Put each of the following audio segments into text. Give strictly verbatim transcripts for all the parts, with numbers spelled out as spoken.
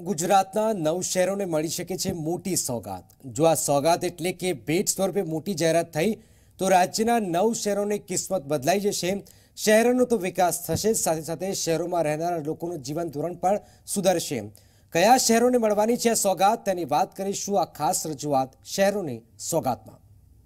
ગુજરાતના નવ શહેરોને મળી શકે છે મોટી સોગાત। જો આ સોગાત એટલે કે ભેટ સ્વરૂપે મોટી જાહેરાત થઈ તો રાજ્યના નવ શહેરોની કિસ્મત બદલાઈ જશે। શહેરોનો તો વિકાસ થશે, સાથે સાથે શહેરોમાં રહેનારા લોકોનું જીવન ધોરણ પણ સુધરશે। કયા શહેરોને મળવાની છે આ સોગાત તેની વાત કરીશું આ ખાસ રજૂઆત શહેરોની સોગાતમાં।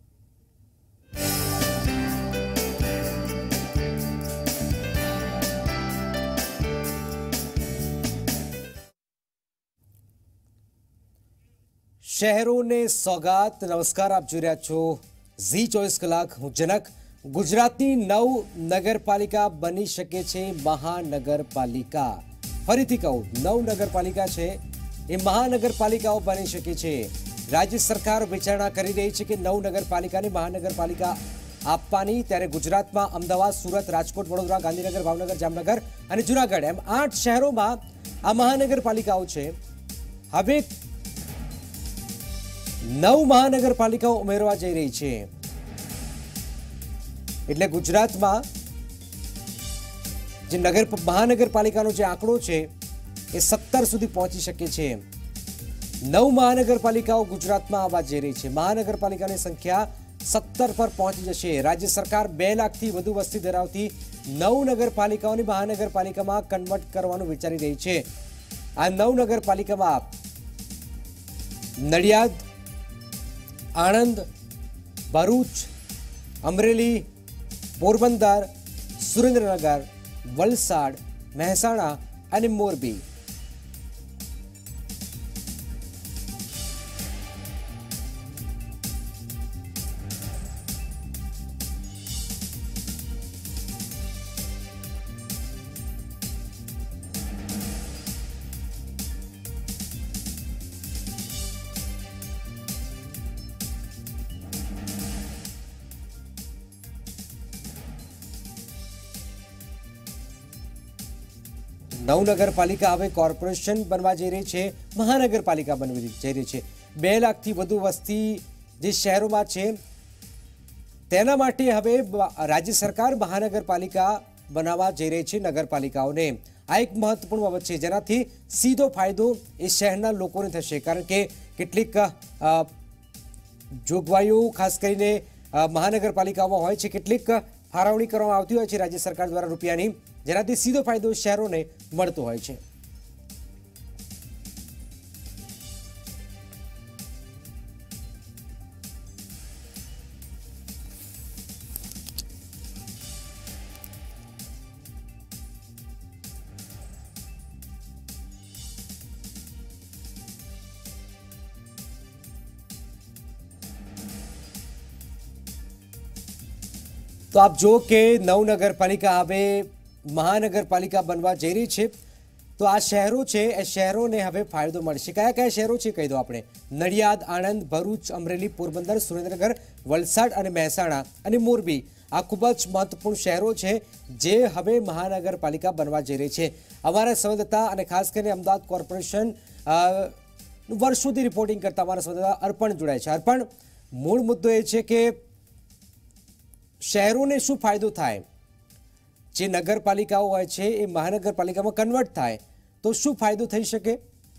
शहरों ने सौगात। नमस्कार, आप जोई रह्या छो जी चौबीस कलाक। हूँ जनक। गुजरातनी नव नगरपालिका बनी शके छे महानगरपालिका। फरीथी कहूं, नव नगरपालिका छे ए महानगरपालिकाओ बनी शके छे। राज्य सरकार विचारणा करी रही छे कि नव नगरपालिकाने महानगरपालिका आपवानी। त्यारे गुजरातमां अमदावाद, सूरत, राजकोट, वडोदरा, गांधीनगर, भावनगर, जामनगर अने जूनागढ़ एम आठ शहरोमां आ महानगरपालिकाओ छे। हवे नव महानगरपालिकाओ उमेरवा जई रही छे, એટલે ગુજરાતમાં જે નગર મહાનગરપાલિકાનો જે આંકડો છે એ સત્તર સુધી પહોંચી શકે છે। નવ મહાનગરપાલિકાઓ ગુજરાતમાં આવવા જઈ રહી છે। મહાનગરપાલિકાની સંખ્યા સત્તર પર પહોંચી જશે। રાજ્ય સરકાર બે લાખથી વધુ વસ્તી ધરાવતી નવ નગરપાલિકાઓને મહાનગરપાલિકામાં કન્વર્ટ કરવાનું વિચારી રહી છે। આ નવ નગરપાલિકામાં નડિયાદ, आणंद, भरूच, अमरेली, पोरबंदर, सुरेन्द्रनगर, वलसाड, महेसाणा और मोरबी। नव नगरपालिका हवे कॉर्पोरेशन बनवा जई रही है, महानगरपालिका बनवी जई रही है। बे लाख थी वधु वस्ती जे शहरों छे तेना माटे हवे राज्य सरकार महानगरपालिका बनावा जई रही है नगरपालिकाओने। आ एक महत्वपूर्ण बाबत छे जेनाथी सीधो फायदो ए शहरना लोकोने थशे, कारण के केटलीक जोगवाईओ खास करीने महानगरपालिकाओमां होय छे, केटलीक फाळवणी करवामां आवती होय छे राज्य सरकार द्वारा रूपियानी, जेनाथी सीधो फायदो शहरोने मळतो होय छे। तो आप जो के नव नगरपालिका हवे महानगरपालिका बनवा जई रही है, तो आ शहरों छे ए शहरों ने हवे फायदो मळशे। कया कया शहरों छे कही दो आपणे। नडियाद, आणंद, भरूच, अमरेली, पोरबंदर, सुरेन्द्रनगर, वलसाड अने महेसाणा अने मोरबी आ खूब ज महत्वपूर्ण शहरों छे जे हवे महानगरपालिका बनवा जई रही है। अमारा संवाददाता अने खास करीने अमदावाद कॉर्पोरेशन वर्षोथी रिपोर्टिंग करता अमारा संवाददाता अर्पण जोड़ाय छे। अर्पण, मूळ मुद्दो ए छे के शहरों ने शुं फायदो थाय, जे नगरपालिकाओ होय छे ए महानगरपालिकामां कन्वर्ट थाय तो शुं फायदो थई शके?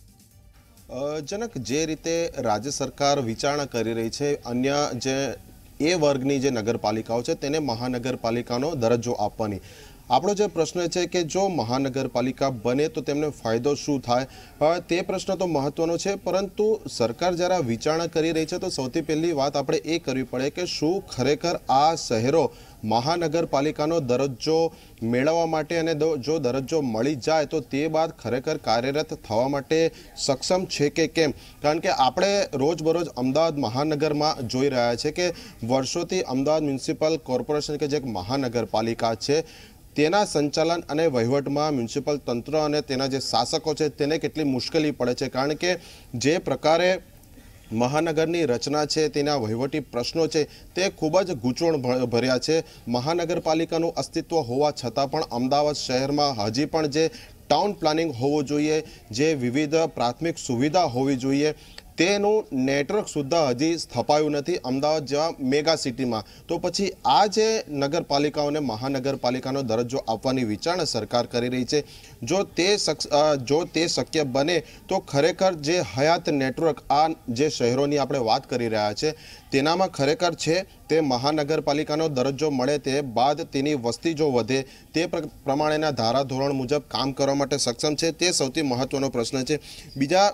जनक, जे रीते राज्य सरकार विचारणा करी रही है अन्य जे ए वर्गनी जे नगरपालिकाओ छे तेने महानगरपालिकानो दरज्जो आपवानी। આપણો જે પ્રશ્ન છે કે જો મહાનગરપાલિકા બને તો તેમને ફાયદો શું થાય, તે પ્રશ્ન તો મહત્વનો છે, પરંતુ સરકાર જ્યારે વિચારણા કરી રહી છે તો સૌથી પહેલી વાત આપણે એ કરવી પડે કે શું ખરેખર આ શહેરો મહાનગરપાલિકાનો દરજ્જો મેળવવા માટે અને જો દરજ્જો મળી જાય તો તે બાદ ખરેખર કાર્યરત થવા માટે સક્ષમ છે કે કેમ। કારણ કે આપણે રોજબરોજ અમદાવાદ મહાનગરમાં જોઈ રહ્યા છે કે વર્ષોથી અમદાવાદ મ્યુનિસિપલ કોર્પોરેશન કે જે મહાનગરપાલિકા છે તેના સંચાલન અને વહીવટમાં મ્યુનિસિપલ તંત્ર અને તેના જે શાસકો છે તેને કેટલી મુશ્કેલી પડે છે, કારણ કે જે પ્રકારે મહાનગરની રચના છે તેના વહીવટી પ્રશ્નો છે તે ખૂબ જ ગૂંચવણ ભર્યા છે। મહાનગરપાલિકાનું અસ્તિત્વ હોવા છતાં પણ અમદાવાદ શહેરમાં હજી પણ જે ટાઉન પ્લાનિંગ હોવું જોઈએ, જે વિવિધ પ્રાથમિક સુવિધા હોવી જોઈએ તેનું નેટવર્ક સુદ્ધા હજી સ્થપાયું નથી અમદાવાદ જેવા મેગા સિટીમાં. તો પછી આ જે નગરપાલિકાઓને મહાનગરપાલિકાનો દરજ્જો આપવાની વિચારણા સરકાર કરી રહી છે, જો તે જો તે શક્ય બને તો ખરેખર જે હયાત નેટવર્ક આ જે શહેરોની આપણે વાત કરી રહ્યા છે તેનામાં ખરેખર છે તે મહાનગરપાલિકાનો દરજ્જો મળે તે બાદ તેની વસ્તી જો વધે તે પ્રમાણેના ધારાધોરણ મુજબ કામ કરવા માટે સક્ષમ છે, તે સૌથી મહત્વનો પ્રશ્ન છે. બીજા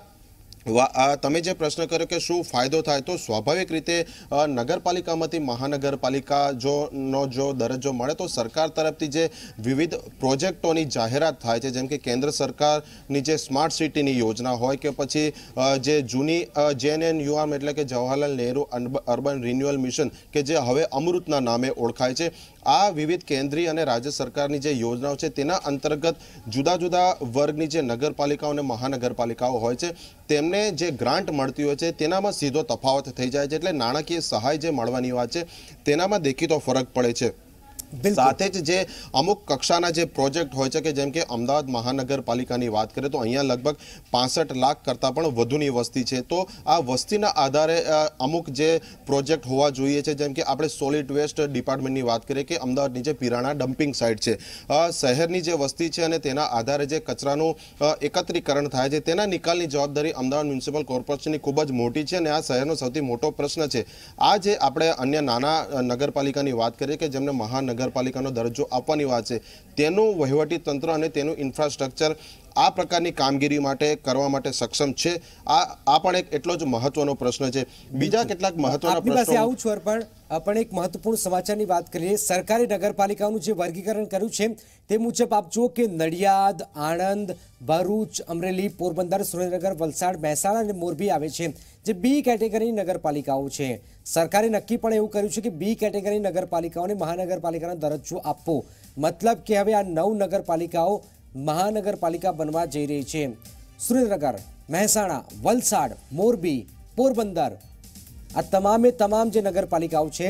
તમે જે પ્રશ્ન કર્યો કે શું ફાયદો થાય, તો સ્વાભાવિક રીતે નગરપાલિકામાંથી મહાનગરપાલિકા જો નો જો દરજ્જો મળે તો સરકાર તરફથી જે વિવિધ પ્રોજેક્ટોની જાહેરાત થાય છે, જેમ કે કેન્દ્ર સરકારની જે સ્માર્ટ સિટીની યોજના હોય કે પછી જે જૂની જેએનએનયુઆર એટલે કે Jawaharlal Nehru urban renewal mission કે જે હવે અમૃતના નામે ઓળખાય છે, આ વિવિધ કેન્દ્રીય અને રાજ્ય સરકારની જે યોજનાઓ છે તેના અંતર્ગત જુદા જુદા વર્ગની જે નગરપાલિકાઓ અને મહાનગરપાલિકાઓ હોય છે તેમને જે ગ્રાન્ટ મળતી હોય છે તેનામાં સીધો તફાવત થઈ જાય છે. એટલે નાણાકીય સહાય જે મળવાની વાત છે તેનામાં દેખીતો ફરક પડે છે. સાથે જ જે અમુક કક્ષાના જે પ્રોજેક્ટ હોય છે કે જેમ કે અમદાવાદ મહાનગરપાલિકાની વાત કરીએ તો અહીંયા લગભગ પાસઠ લાખ કરતાં પણ વધુની વસ્તી છે. તો આ વસ્તીના આધારે અમુક જે પ્રોજેક્ટ હોવા જોઈએ છે, જેમ કે આપણે સોલિડ વેસ્ટ ડિપાર્ટમેન્ટની વાત કરીએ કે અમદાવાદની જે પિરાણા ડમ્પિંગ સાઇટ છે, શહેરની જે વસ્તી છે અને તેના આધારે જે કચરાનું એકત્રીકરણ થાય છે તેના નિકાલની જવાબદારી અમદાવાદ મ્યુનિસિપલ કોર્પોરેશનની ખૂબ જ મોટી છે અને આ શહેરનો સૌથી મોટો પ્રશ્ન છે. આ જે આપણે અન્ય નાના નગરપાલિકાની વાત કરીએ કે જેમને મહાનગર નગરપાલિકાનો દરજ્જો આપવાની વાત છે, તેનું વહીવટી તંત્ર અને તેનું ઇન્ફ્રાસ્ટ્રક્ચર આ પ્રકારની કામગીરી માટે કરવા માટે સક્ષમ છે. આ આ પણ એક એટલો જ મહત્વનો પ્રશ્ન છે. બીજા કેટલાક મહત્વના પ્રશ્નો આવું છું પણ પણ એક મહત્વપૂર્ણ સમાચારની વાત કરીએ. સરકારી નગરપાલિકાઓનું જે વર્ગીકરણ કર્યું છે તે મુજબ આપ જો કે નડિયાદ, આણંદ, ભરૂચ, અમરેલી, પોરબંદર, સુરેન્દ્રનગર, વલસાડ, મહેસાણા અને મોરબી આવે છે જે બી કેટેગરીની નગરપાલિકાઓ છે. સરકારે નક્કી પણ એવું કર્યું છે કે બી કેટેગરી નગરપાલિકાઓને મહાનગરપાલિકાનો દરજ્જો આપવો. મતલબ કે હવે આ નવ નગરપાલિકાઓ મહાનગરપાલિકા બનવા જઈ રહી છે. સુરેન્દ્રનગર, મહેસાણા, વલસાડ, મોરબી, પોરબંદર આ તમામે તમામ જે નગરપાલિકાઓ છે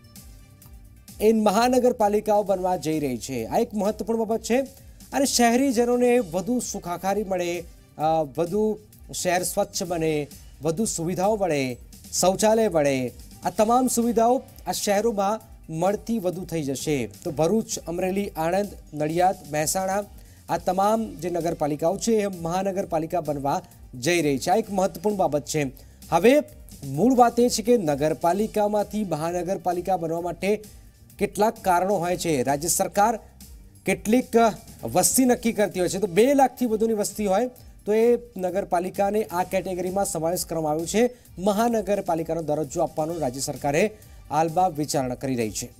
એ મહાનગરપાલિકાઓ બનવા જઈ રહી છે. આ એક મહત્વપૂર્ણ બાબત છે અને શહેરીજનોને વધુ સુખાકારી મળે, વધુ શહેર સ્વચ્છ બને, વધુ સુવિધાઓ મળે, શૌચાલય મળે, આ તમામ સુવિધાઓ આ શહેરોમાં મળતી વધુ થઈ જશે. તો ભરૂચ, અમરેલી, આણંદ, નડિયાદ, મહેસાણા આ તમામ જે નગરપાલિકાઓ છે એ મહાનગરપાલિકા બનવા જઈ રહી છે. આ એક મહત્વપૂર્ણ બાબત છે. હવે મૂળ વાત એ છે કે નગરપાલિકામાંથી મહાનગરપાલિકા બનવા માટે કેટલાક કારણો હોય છે. રાજ્ય સરકાર કેટલીક વસ્તી નક્કી કરતી હોય છે. તો બે લાખથી વધુની વસ્તી હોય તો એ નગરપાલિકાને આ કેટેગરીમાં સમાવેશ કરવામાં આવ્યો છે. મહાનગરપાલિકાનો દરજ્જો આપવાનો રાજ્ય સરકારે હાલમાં વિચારણા કરી રહી છે.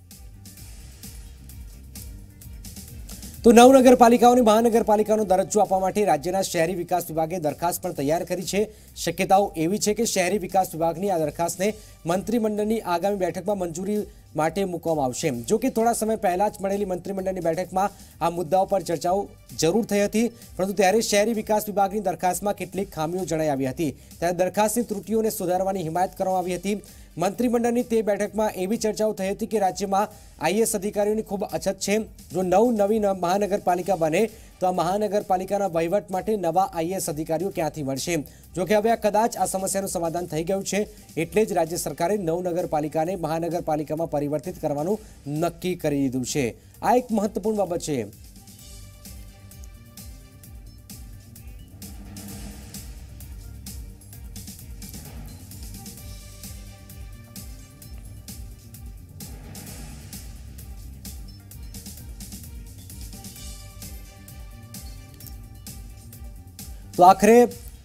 તો નવ નગરપાલિકાઓને મહાનગરપાલિકાનો દરજ્જો આપવા માટે રાજ્યના શહેરી વિકાસ વિભાગે દરખાસ્ત પણ તૈયાર કરી છે. શક્યતાઓ એવી છે કે શહેરી વિકાસ વિભાગની આ દરખાસ્તને મંત્રીમંડળની આગામી બેઠકમાં મંજૂરી માટે મૂકવામાં આવશે. જો કે થોડા સમય પહેલા જ મળેલી મંત્રીમંડળની બેઠકમાં આ મુદ્દાઓ પર ચર્ચાઓ જરૂર થઈ હતી, પરંતુ ત્યારે શહેરી વિકાસ વિભાગની દરખાસ્તમાં કેટલીક ખામીઓ જણાઈ આવી હતી. ત્યારે દરખાસ્તની ત્રુટીઓને સુધારવાની હિમાયત કરવામાં આવી હતી. મંત્રીમંડળની તે બેઠકમાં એવી ચર્ચાઓ થઈ હતી કે રાજ્યમાં આઈએએસ અધિકારીઓની ખૂબ અછત છે. જો નવ નવી મહાનગરપાલિકા બને તો આ મહાનગરપાલિકાના વહીવટ માટે નવા આઈએએસ અધિકારીઓ ક્યાંથી મળશે? જો કે હવે આ કદાચ આ સમસ્યાનું સમાધાન થઈ ગયું છે, એટલે જ રાજ્ય સરકારે નવ નગરપાલિકાને મહાનગરપાલિકામાં પરિવર્તિત કરવાનું નક્કી કરી દીધું છે. આ એક મહત્વપૂર્ણ બાબત છે. તો આખરે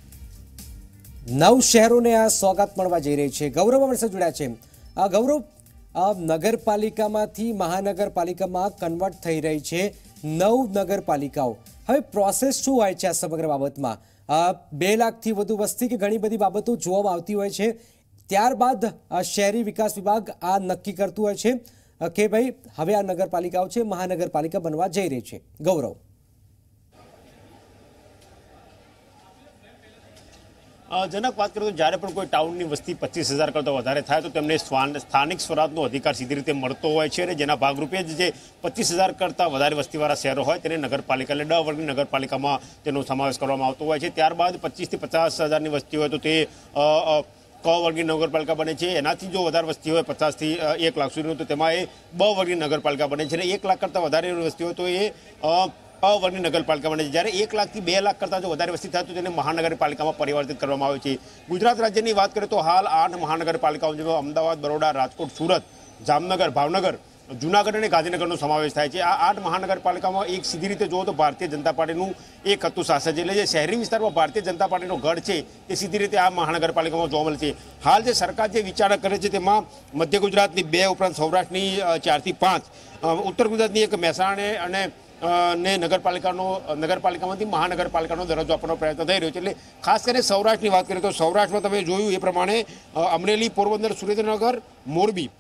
નવ શહેરોને આ સોગાત મળવા જઈ રહી છે. ગૌરવ અમારી સાથે જોડ્યા છે. આ ગૌરવ, નગરપાલિકામાંથી મહાનગરપાલિકામાં કન્વર્ટ થઈ રહી છે નવ નગરપાલિકાઓ. હવે પ્રોસેસ શું હોય છે આ સમગ્ર બાબતમાં? બે લાખથી વધુ વસ્તી કે ઘણી બધી બાબતો જોવામાં આવતી હોય છે. ત્યારબાદ શહેરી વિકાસ વિભાગ આ નક્કી કરતું હોય છે કે ભાઈ હવે આ નગરપાલિકાઓ છે મહાનગરપાલિકા બનવા જઈ રહી છે. ગૌરવ. જનક વાત કરીએ તો જ્યારે પણ કોઈ ટાઉનની વસ્તી પચીસ હજાર કરતાં વધારે થાય તો તેમને સ્થાનિક સ્વરાજનો અધિકાર સીધી રીતે મળતો હોય છે અને જેના ભાગરૂપે જ જે પચીસ હજાર કરતાં વધારે વસ્તીવાળા શહેરો હોય તેને નગરપાલિકા એટલે ડ વર્ગની નગરપાલિકામાં તેનો સમાવેશ કરવામાં આવતો હોય છે. ત્યારબાદ પચીસથી પચાસ હજારની વસ્તી હોય તો તે ક વર્ગની નગરપાલિકા બને છે. એનાથી જો વધારે વસ્તી હોય પચાસથી એક લાખ સુધીનું તો તેમાં એ બ વર્ગની નગરપાલિકા બને છે અને એક લાખ કરતાં વધારે વસ્તી હોય તો એ અ વર્ગની નગરપાલિકા બને છે. જ્યારે એક લાખથી બે લાખ કરતાં જો વધારે વસ્તી થાય તો તેને મહાનગરપાલિકામાં પરિવર્તિત કરવામાં આવે છે. ગુજરાત રાજ્યની વાત કરીએ તો હાલ આઠ મહાનગરપાલિકાઓ જેમાં અમદાવાદ, બરોડા, રાજકોટ, સુરત, જામનગર, ભાવનગર, જૂનાગઢ અને ગાંધીનગરનો સમાવેશ થાય છે. આ આઠ મહાનગરપાલિકામાં એક સીધી રીતે જુઓ તો ભારતીય જનતા પાર્ટીનું એક હતું શાસન છે. એટલે જે શહેરી વિસ્તારમાં ભારતીય જનતા પાર્ટીનો ગઢ છે તે સીધી રીતે આ મહાનગરપાલિકામાં જોવા મળે છે. હાલ જે સરકાર જે વિચારણા કરે છે તેમાં મધ્ય ગુજરાતની બે ઉપરાંત સૌરાષ્ટ્રની ચારથી પાંચ, ઉત્તર ગુજરાતની એક મહેસાણા અને ને નગરપાલિકાનો નગરપાલિકામાંથી મહાનગરપાલિકાનો દરજ્જો આપવાનો પ્રયત્ન થઈ રહ્યો છે. એટલે ખાસ કરીને સૌરાષ્ટ્રની વાત કરીએ તો સૌરાષ્ટ્રમાં તમે જોયું એ પ્રમાણે અમરેલી, પોરબંદર, સુરેન્દ્રનગર, મોરબી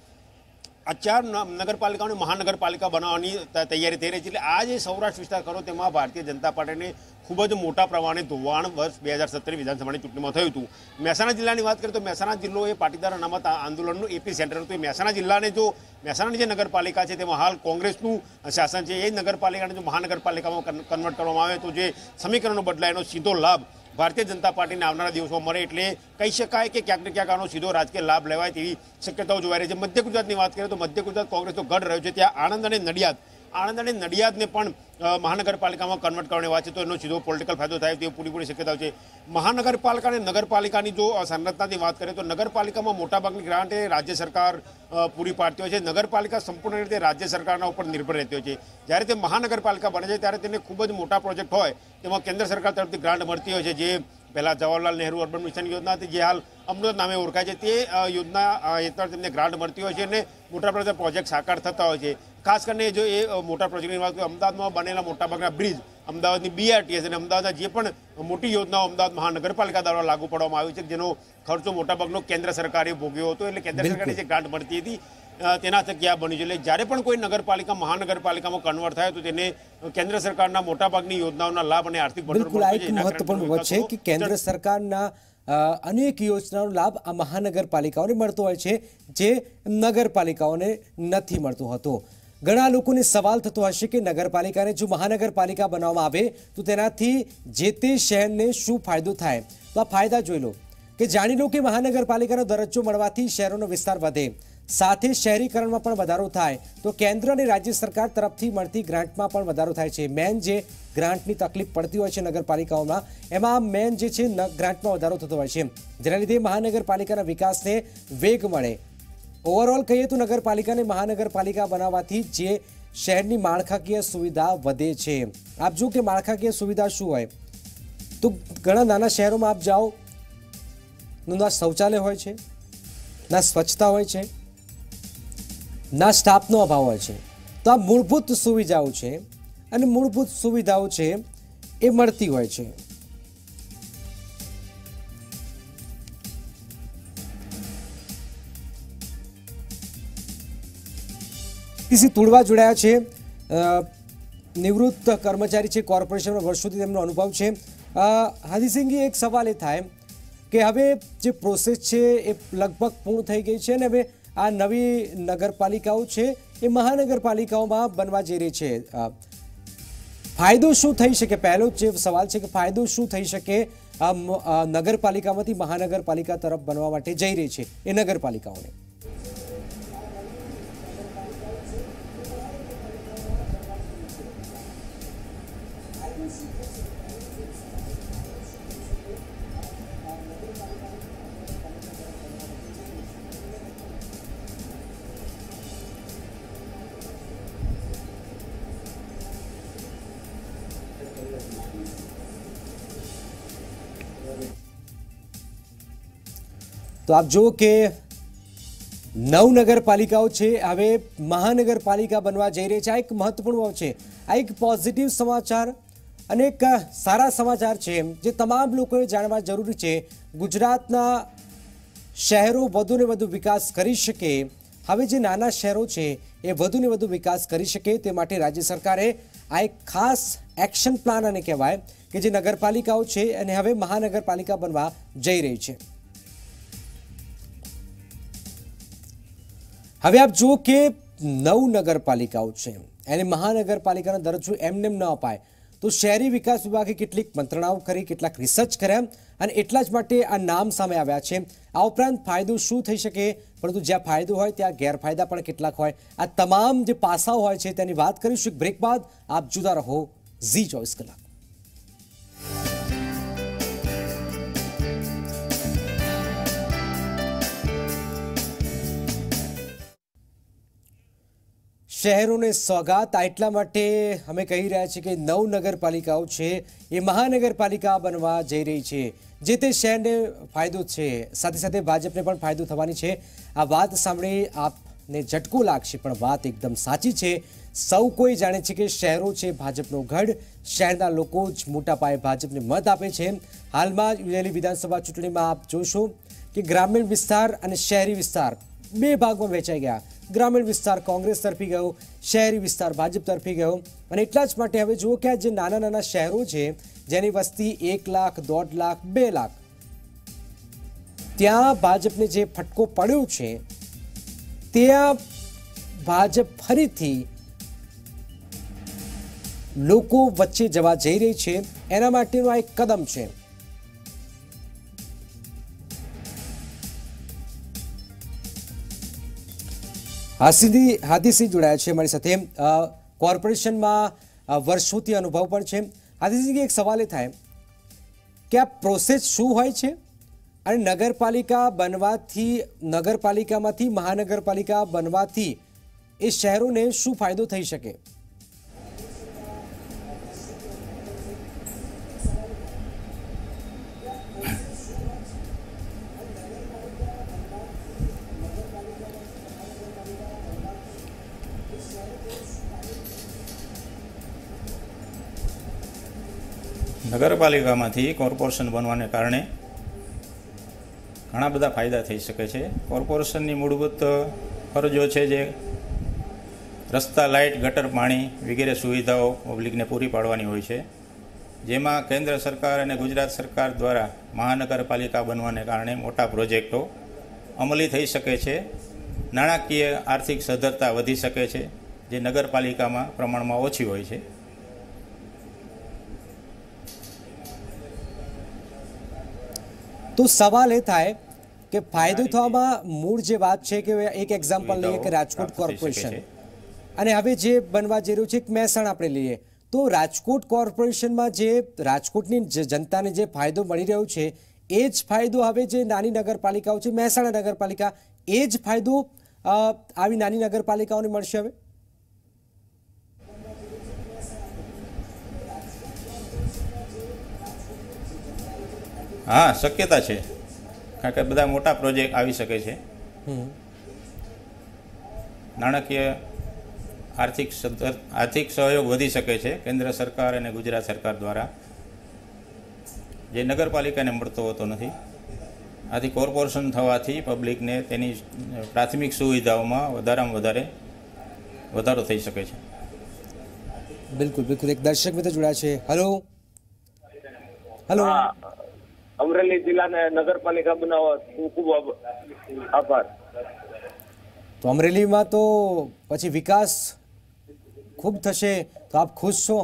આ ચાર નગરપાલિકાઓને મહાનગરપાલિકા બનાવવાની તૈયારી થઈ રહી છે. એટલે આ જે સૌરાષ્ટ્ર વિસ્તાર ખરો તેમાં ભારતીય જનતા પાર્ટીને ખૂબ જ મોટા પ્રમાણે ધોવાણ વર્ષ બે હજાર સત્તર વિધાનસભાની ચૂંટણીમાં થયું હતું. મહેસાણા જિલ્લાની વાત કરીએ તો મહેસાણા જિલ્લો એ પાટીદાર અનામત આંદોલનનું એપી સેન્ટર હતું. મહેસાણા જિલ્લાને જો મહેસાણાની જે નગરપાલિકા છે તેમાં હાલ કોંગ્રેસનું શાસન છે. એ નગરપાલિકાને જો મહાનગરપાલિકામાં કન્વર્ટ કરવામાં આવે તો જે સમીકરણો બદલાય એનો સીધો લાભ ભારતીય જનતા પાર્ટીને આવનારા દિવસોમાં મળે. એટલે કહી શકાય કે ક્યાંક ને ક્યાંક આનો સીધો રાજકીય લાભ લેવાય તેવી શક્યતાઓ જોવાઈ રહી છે. મધ્ય ગુજરાતની વાત કરીએ તો મધ્ય ગુજરાત કોંગ્રેસનો ગઢ રહ્યો છે. ત્યાં આણંદ અને નડિયાદ આણંદ અને નડિયાદને પણ મહાનગરપાલિકામાં કન્વર્ટ કરવાની વાત છે તો એનો સીધો પોલિટિકલ ફાયદો થાય તેવી પૂરીપૂરી શક્યતાઓ છે. મહાનગરપાલિકા અને નગરપાલિકાની જો સંરચનાની વાત કરીએ તો નગરપાલિકામાં મોટાભાગની ગ્રાન્ટ એ રાજ્ય સરકાર પૂરી પાડતી હોય છે. નગરપાલિકા સંપૂર્ણ રીતે રાજ્ય સરકારના ઉપર નિર્ભર રહેતી હોય છે. જ્યારે તે મહાનગરપાલિકા બને છે ત્યારે તેને ખૂબ જ મોટા પ્રોજેક્ટ હોય તેમાં કેન્દ્ર સરકાર તરફથી ગ્રાન્ટ મળતી હોય છે. જે પહેલાં જવાહરલાલ નહેરુ અર્બન મિશન યોજના હતી જે હાલ અમૃત નામે ઓળખાય છે તે યોજના હેઠળ તેમને ગ્રાન્ટ મળતી હોય છે અને મોટા પ્રમાણમાં પ્રોજેક્ટ સાકાર થતા હોય છે. ખાસ કરીને જો એ મોટા પ્રોજેક્ટની વાત કરીએ અમદાવાદમાં બનેલા મોટાભાગના બ્રિજ, અમદાવાદની બીઆરટીએસ અને અમદાવાદના જે પણ મોટી યોજનાઓ અમદાવાદ મહાનગરપાલિકા દ્વારા લાગુ પાડવામાં આવી છે જેનો ખર્ચો મોટાભાગનો કેન્દ્ર સરકારે ભોગ્યો હતો. એટલે કેન્દ્ર સરકારે જે ગ્રાન્ટ મળતી હતી તેના થકી આ બન્યું છે. એટલે જ્યારે પણ કોઈ નગરપાલિકા મહાનગરપાલિકામાં કન્વર્ટ થાય તો તેને કેન્દ્ર સરકારના મોટાભાગની યોજનાઓના લાભ અને આર્થિક બિલકુલ આ એક મહત્વપૂર્ણ વાત છે કે કેન્દ્ર સરકારના અનેક યોજનાનો લાભ આ મહાનગરપાલિકાઓને મળતો હોય છે જે નગરપાલિકાઓને નથી મળતો હતો. ઘણા લોકોને સવાલ થતો હશે કે નગરપાલિકાને જો મહાનગરપાલિકા બનાવવામાં આવે તો તેનાથી જે તે શહેરને શું ફાયદો થાય. તો આ ફાયદા જોઈ લો કે જાણી લો કે મહાનગરપાલિકાનો દરજ્જો મળવાથી શહેરોનો વિસ્તાર વધે, સાથે શહેરીકરણમાં પણ વધારો થાય તો કેન્દ્ર અને રાજ્ય સરકાર તરફથી મળતી ગ્રાન્ટમાં પણ વધારો થાય છે. મેન જે ગ્રાન્ટની તકલીફ પડતી હોય છે નગરપાલિકાઓમાં એમાં મેન જે છે ગ્રાન્ટમાં વધારો થતો હોય છે જેના લીધે મહાનગરપાલિકાના વિકાસને વેગ મળે. ઓવરઓલ કહીએ તો નગરપાલિકાને મહાનગરપાલિકા બનાવવાથી જે શહેરની માળખાકીય સુવિધા વધે છે. આપ જો કે માળખાકીય સુવિધા શું હોય તો ઘણા નાના શહેરોમાં આપ જાઓ ના શૌચાલય હોય છે, ના સ્વચ્છતા હોય છે, ના સ્ટાફનો અભાવ હોય છે. તો આ મૂળભૂત સુવિધાઓ છે અને મૂળભૂત સુવિધાઓ છે એ મળતી હોય છે. પીસી તુડવા જોડાયા છે, નિવૃત્ત કર્મચારી છે, કોર્પોરેશનનો વર્ષોથી તેમનો અનુભવ છે. હાદીસિંહજી એક સવાલ એ થાય કે હવે જે પ્રોસેસ છે એ લગભગ પૂર્ણ થઈ ગઈ છે અને હવે આ નવી નગરપાલિકાઓ છે એ મહાનગરપાલિકાઓમાં બનવા જઈ રહી છે. ફાયદો શું થઈ શકે? પહેલો જે સવાલ છે કે ફાયદો શું થઈ શકે નગરપાલિકામાંથી મહાનગરપાલિકા તરફ બનવા માટે જઈ રહી છે એ નગરપાલિકાઓને? તો આપ જુઓ કે નવ નગરપાલિકાઓ છે હવે મહાનગરપાલિકા બનવા જઈ રહી છે. આ એક મહત્વપૂર્ણ છે, આ એક પોઝિટિવ સમાચાર અને એક સારા સમાચાર છે જે તમામ લોકોએ જાણવા જરૂરી છે. ગુજરાતના શહેરો વધુને વધુ વિકાસ કરી શકે, હવે જે નાના શહેરો છે એ વધુને વધુ વિકાસ કરી શકે તે માટે રાજ્ય સરકારે આ એક ખાસ એક્શન પ્લાન અને કહેવાય કે જે નગરપાલિકાઓ છે અને હવે મહાનગરપાલિકા બનવા જઈ રહી છે। હવે આપ જુઓ કે નવ નગરપાલિકાઓ છે એને મહાનગરપાલિકાનો દરજ્જો એમને ન અપાય તો શહેરી વિકાસ વિભાગે કેટલીક મંત્રણાઓ કરી, કેટલાક રિસર્ચ કર્યા અને એટલા જ માટે આ નામ સામે આવ્યા છે। આ ઉપરાંત ફાયદો શું થઈ શકે, પરંતુ જ્યાં ફાયદો હોય ત્યાં ગેરફાયદા પણ કેટલાક હોય। આ તમામ જે પાસાઓ હોય છે તેની વાત કરીશું એક બ્રેક બાદ। આપ જુદા રહો ઝી ચોવીસ કલાક। શહેરોને સોગાત એટલા માટે અમે કહી રહ્યા છીએ કે નવ નગરપાલિકાઓ છે એ મહાનગરપાલિકા બનવા જઈ રહી છે, જે તે શહેરને ફાયદો છે, સાથે સાથે ભાજપને પણ ફાયદો થવાની છે। આ વાત સાંભળી આપને ઝટકો લાગશે, પણ વાત એકદમ સાચી છે। સૌ કોઈ જાણે છે કે શહેરો છે ભાજપનો ગઢ, શહેરના લોકો જ મોટા પાયે ભાજપને મત આપે છે। હાલમાં યોજાયેલી વિધાનસભા ચૂંટણીમાં આપ જોશો કે ગ્રામીણ વિસ્તાર અને શહેરી વિસ્તાર બે ભાગમાં વહેંચાઈ ગયા। ગ્રામીણ વિસ્તાર કોંગ્રેસ તરફી ગયો, શહેરી વિસ્તાર ભાજપ તરફી ગયો। અને એટલા જ માટે હવે જુઓ કે આ જે નાના નાના શહેરો છે જેની વસ્તી એક લાખ, દોઢ લાખ, બે લાખ, ત્યાં ભાજપને જે ફટકો પડ્યો છે ત્યાં ભાજપ ફરીથી લોકો વચ્ચે જવા જઈ રહી છે, એના માટેનું આ એક કદમ છે। હાથીસિંહ હાથીસિંહ જોડાયા છે અમારી સાથે, કોર્પોરેશનમાં વર્ષોથી અનુભવ પણ છે। હાથીસિંહ, એક સવાલ એ થાય કે આ પ્રોસેસ શું હોય છે અને નગરપાલિકા બનવાથી, નગરપાલિકામાંથી મહાનગરપાલિકા બનવાથી એ શહેરોને શું ફાયદો થઈ શકે? નગરપાલિકામાંથી કોર્પોરેશન બનવાને કારણે ઘણા બધા ફાયદા થઈ શકે છે। કોર્પોરેશનની મૂળભૂત ફરજો છે જે રસ્તા, લાઇટ, ગટર, પાણી વગેરે સુવિધાઓ પબ્લિકને પૂરી પાડવાની હોય છે, જેમાં કેન્દ્ર સરકાર અને ગુજરાત સરકાર દ્વારા મહાનગરપાલિકા બનવાને કારણે મોટા પ્રોજેક્ટો અમલી થઈ શકે છે। નાણાકીય આર્થિક સદ્ધરતા વધી શકે છે, જે નગરપાલિકામાં પ્રમાણમાં ઓછી હોય છે। તો સવાલ એ થાય કે ફાયદો થવામાં મૂળ જે વાત છે કે એક એક્ઝામ્પલ લઈએ કે રાજકોટ કોર્પોરેશન, અને હવે જે બનવા જઈ રહ્યું છે એક મહેસાણા આપણે લઈએ, તો રાજકોટ કોર્પોરેશનમાં જે રાજકોટની જનતાને જે ફાયદો મળી રહ્યો છે એ જ ફાયદો હવે જે નાની નગરપાલિકાઓ છે, મહેસાણા નગરપાલિકા, એ જ ફાયદો આવી નાની નગરપાલિકાઓને મળશે હવે? હા, શક્યતા છે, કારણ કે બધા મોટા પ્રોજેક્ટ આવી શકે છે। નાણાકીય આર્થિક આર્થિક સહયોગ વધી શકે છે કેન્દ્ર સરકાર અને ગુજરાત સરકાર દ્વારા, જે નગરપાલિકાને મળતો હોતો નથી। આથી કોર્પોરેશન થવાથી પબ્લિકને તેની પ્રાથમિક સુવિધાઓમાં વધારેમાં વધારે વધારો થઈ શકે છે। બિલકુલ બિલકુલ, એક દર્શક મિત્ર જોડાયા છે। હેલો હેલો, અમરેલી જિલ્લાને નગરપાલિકા બનાવવા ખૂબ ખૂબ આભાર। તો અમરેલીમાં તો પછી વિકાસ ખૂબ થશે, તો આપ ખુશ છો?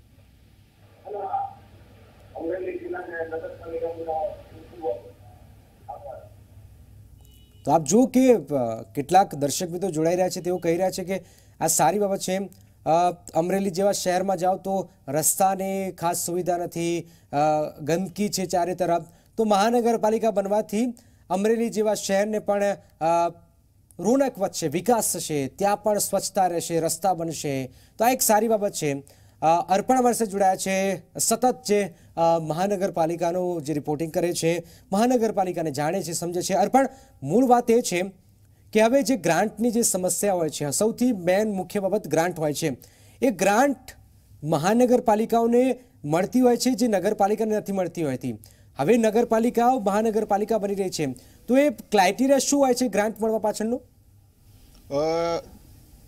તો આપ જુઓ કે કેટલાક દર્શક મિત્રો જોડાઈ રહ્યા છે, તેઓ કહી રહ્યા છે કે આ સારી બાબત છે। અમરેલી જેવા શહેરમાં જાઓ તો રસ્તાની ખાસ સુવિધા નથી, ગંદકી છે ચારે તરફ, તો મહાનગરપાલિકા બનવાથી અમરેલી જેવા શહેરને પણ રોનક વધશે, વિકાસ થશે, ત્યાં પણ સ્વચ્છતા રહેશે, રસ્તા બનશે, તો આ એક સારી બાબત છે। અર્પણ વર્ષે જોડાયા છે, સતત જે મહાનગરપાલિકાનું જે રિપોર્ટિંગ કરે છે, મહાનગરપાલિકાને જાણે છે, સમજે છે। અર્પણ, મૂળ વાત એ છે કે હવે જે ગ્રાન્ટની જે સમસ્યા હોય છે, સૌથી મેન મુખ્ય બાબત ગ્રાન્ટ હોય છે, એ ગ્રાન્ટ મહાનગરપાલિકાઓને મળતી હોય છે, જે નગરપાલિકાને નથી મળતી હોતી। હવે નગરપાલિકાઓ મહાનગરપાલિકા બની રહી છે, તો એ ક્રાઇટેરિયા શું હોય છે ગ્રાન્ટ મળવા પાછળનો?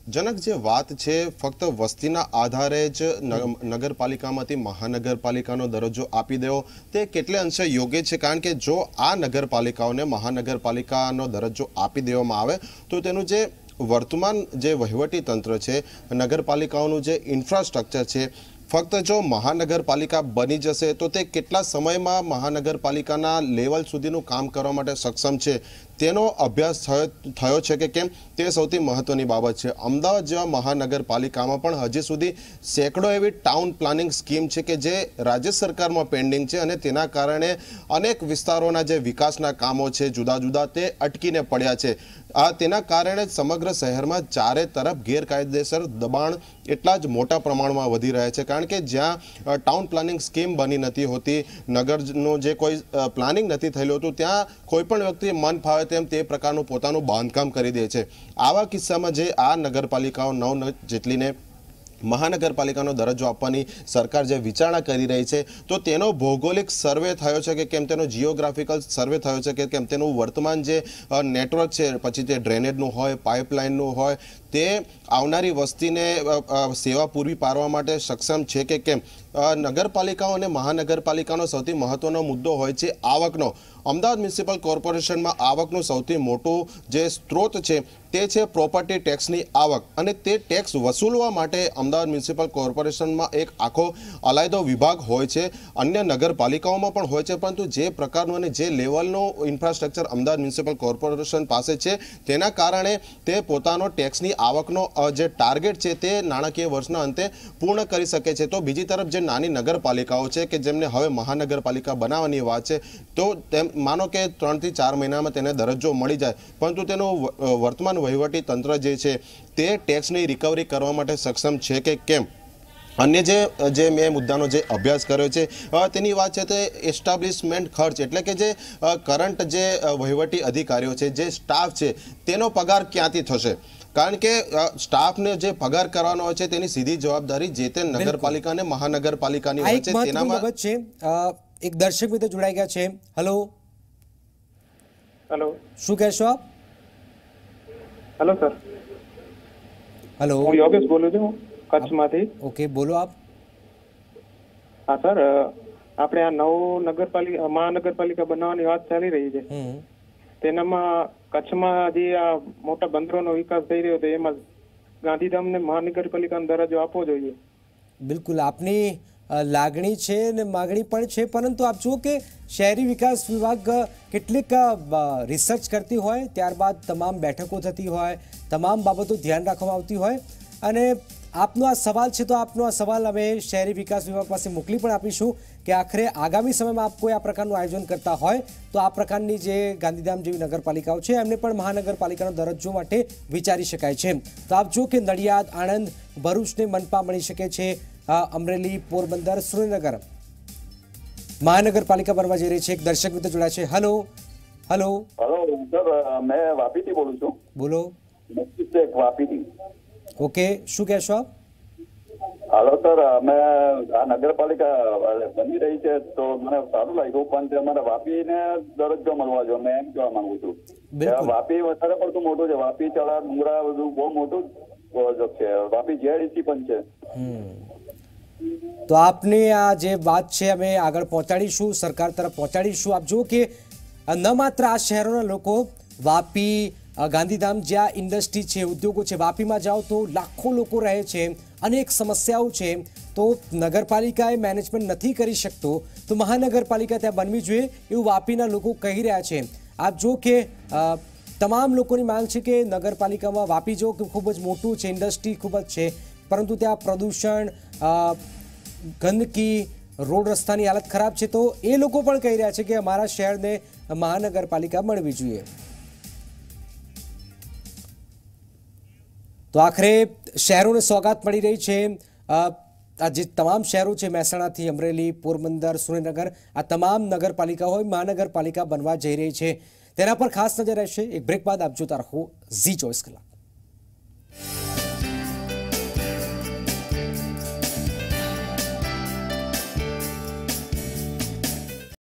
જનક, જે વાત છે ફક્ત વસ્તીના આધારે જ નગરપાલિકામાંથી મહાનગરપાલિકાનો દરજ્જો આપી દેવો તે કેટલે અંશે યોગ્ય છે? કારણ કે જો આ નગરપાલિકાઓને મહાનગરપાલિકાનો દરજ્જો આપી દેવામાં આવે તો તેનું જે વર્તમાન જે વહીવટી તંત્ર છે, નગરપાલિકાઓનું જે ઇન્ફ્રાસ્ટ્રક્ચર છે, ફક્ત જો મહાનગરપાલિકા બની જશે તો તે કેટલા સમયમાં મહાનગરપાલિકાના લેવલ સુધીનું કામ કરવા માટે સક્ષમ છે તેનો અભ્યાસ થયો છે કે કેમ તે સૌથી મહત્વની બાબત છે. અમદાવાદ જેવા મહાનગરપાલિકામાં પણ હજી સુધી સેંકડો એવી ટાઉન પ્લાનિંગ સ્કીમ છે કે જે રાજ્ય સરકારમાં પેન્ડિંગ છે અને તેના કારણે અનેક વિસ્તારોના જે વિકાસના કામો છે જુદા જુદા તે અટકીને પડ્યા છે. આ તેના કારણે સમગ્ર શહેરમાં ચારે તરફ ગેરકાયદેસર દબાણ એટલા જ મોટા પ્રમાણમાં વધી રહ્યા છે. કારણ કે જ્યાં ટાઉન પ્લાનિંગ સ્કીમ બની નથી હોતી, નગરનું જે કોઈ પ્લાનિંગ નથી થયેલું હતું, ત્યાં કોઈ પણ વ્યક્તિ મન ફાવે તેમ તે પ્રકારનું પોતાનું બાંધકામ કરી દે છે. આવા કિસ્સામાં જે આ નગરપાલિકાઓ નવ જેટલીને મહાનગરપાલિકાનો દરજ્જો આપવાની સરકાર જે વિચારણા કરી રહી છે તો તેનો ભૌગોલિક સર્વે થયો છે કે કેમ, તેનો જીઓગ્રાફિકલ સર્વે થયો છે કે કેમ, તેનું વર્તમાન જે નેટવર્ક છે, પછી તે ડ્રેનેજનું હોય, પાઇપલાઇનનું હોય, તે આવનારી વસ્તીને સેવા પૂરી પાડવા માટે સક્ષમ છે કે કેમ. નગરપાલિકાઓ અને મહાનગરપાલિકાનો સૌથી મહત્વનો મુદ્દો હોય છે આવકનો. અમદાવાદ મ્યુનિસિપલ કોર્પોરેશનમાં આવકનું સૌથી મોટું જે સ્ત્રોત છે તે છે પ્રોપર્ટી ટેક્સની આવક, અને તે ટેક્સ વસૂલવા માટે અમદાવાદ મ્યુનિસિપલ કોર્પોરેશનમાં એક આખો અલાયદો વિભાગ હોય છે. અન્ય નગરપાલિકાઓમાં પણ હોય છે, પરંતુ જે પ્રકારનું અને જે લેવલનું ઇન્ફ્રાસ્ટ્રક્ચર અમદાવાદ મ્યુનિસિપલ કોર્પોરેશન પાસે છે તેના કારણે તે પોતાનો ટેક્સની આવકનો જે ટાર્ગેટ છે તે નાણાકીય વર્ષના અંતે પૂર્ણ કરી શકે છે. તો બીજી તરફ જે નાની નગરપાલિકાઓ છે કે જેમને હવે મહાનગરપાલિકા બનાવવાની વાત છે, તો તેમ માનો કે ત્રણથી ચાર મહિનામાં તેને દરજ્જો મળી જાય, પરંતુ તેનું વર્તમાન વહીવટી તંત્ર જે છે તે ટેક્સની રિકવરી કરવા માટે સક્ષમ છે કે કેમ. અન્ય જે જે મેં મુદ્દાનો જે અભ્યાસ કર્યો છે તેની વાત છે તે એસ્ટાબ્લિશમેન્ટ ખર્ચ, એટલે કે જે કરંટ જે વહીવટી અધિકારીઓ છે, જે સ્ટાફ છે, તેનો પગાર ક્યાંથી થશે? કારણ કે સ્ટાફને જે પગાર કરવાનો હોય છે તેની સીધી જવાબદારી જે તે નગરપાલિકા અને મહાનગરપાલિકાની હોય છે. તેનામાં છે એક દર્શક મિત્ર જોડાઈ ગયા છે. હેલો હેલો, શું કહેશો આપ? Hello sir. હેલો, હું યોગેશ બોલું છું કચ્છમાંથી. ઓકે, બોલો આપ. હા સર, આપણે આ નવ નગરપાલિકા મહાનગરપાલિકા બનાવવાની વાત ચાલી રહી છે, તેનામાં કચ્છમાં જે આ મોટા બંદરોનો વિકાસ થઈ રહ્યો છે એમાં ગાંધીધામને મહાનગરપાલિકાનો દરજ્જો આપવો જોઈએ. બિલકુલ આપની લાગણી છે ને માગણી પણ છે, પરંતુ આપ જુઓ કે શહેરી વિકાસ વિભાગ કેટલીક રિસર્ચ કરતી હોય, ત્યારબાદ તમામ બેઠકો થતી હોય, તમામ બાબતો ધ્યાન રાખવામાં આવતી હોય, અને આપનો આ સવાલ છે તો આપનો આ સવાલ અમે શહેરી વિકાસ વિભાગ પાસે મોકલી પણ આપીશું કે આખરે આગામી સમયમાં આપ કોઈ આ પ્રકારનું આયોજન કરતા હોય તો આ પ્રકારની જે ગાંધીધામ જેવી નગરપાલિકાઓ છે એમને પણ મહાનગરપાલિકાનો દરજ્જો માટે વિચારી શકાય છે. તો આપ જો કે નડિયાદ, આણંદ, ભરૂચને મનપા મળી શકે છે, અમરેલી, પોરબંદર, સુરેન્દ્રનગર મહાનગરપાલિકા બનવા જઈ રહી છે. એક દર્શક મિત્ર જોડાય છે. હેલો હેલો હેલો સર, મેં વાપીથી બોલું છું. બોલો. વાપીથી. ઓકે, શું કહેશો આપ? હાલો સર, અમે આ નગરપાલિકા બની રહી છે તો મને સારું લાગ્યું, પણ તે અમારે વાપીને દરજ્જો મળવા જોઈએ. મેં એમ કહેવા માંગુ છું. વાપી વધારે પડતું મોટું છે. વાપી, ચડા, ડુંગરા બધું બહુ મોટું છે. વાપી જેડીસી પણ છે. તો આપની આ જે વાત છે અમે આગળ પહોંચાડીશું, સરકાર તરફ પહોંચાડીશું. આપ જુઓ કે ન માત્ર આ શહેરોના લોકો, વાપી, ગાંધીધામ જ્યાં ઇન્ડસ્ટ્રી છે, ઉદ્યોગો છે, વાપીમાં જાઓ તો લાખો લોકો રહે છે, અનેક સમસ્યાઓ છે, તો નગરપાલિકાએ મેનેજમેન્ટ નથી કરી શકતો તો મહાનગરપાલિકા ત્યાં બનવી જોઈએ એવું વાપીના લોકો કહી રહ્યા છે. આપ જો કે તમામ લોકોની માંગ છે કે નગરપાલિકામાં વાપી જો કે ખૂબ જ મોટું છે, ઇન્ડસ્ટ્રી ખૂબ જ છે, પરંતુ ત્યાં પ્રદૂષણ, ગંદકી, રોડ રસ્તાની હાલત ખરાબ છે, તો એ લોકો પણ કહી રહ્યા છે કે અમારા શહેરને મહાનગરપાલિકા મળવી જોઈએ. તો આખરે શહેરોને સોગાત મળી રહી છે. આ જે તમામ શહેરો છે, મહેસાણાથી અમરેલી, પોરબંદર, સુરેન્દ્રનગર, આ તમામ નગરપાલિકા હોય મહાનગરપાલિકા બનવા જઈ રહી છે, તેના પર ખાસ નજર રહેશે. એક બ્રેક બાદ આપ જોતા રહો ઝી ચોવીસ કલાક.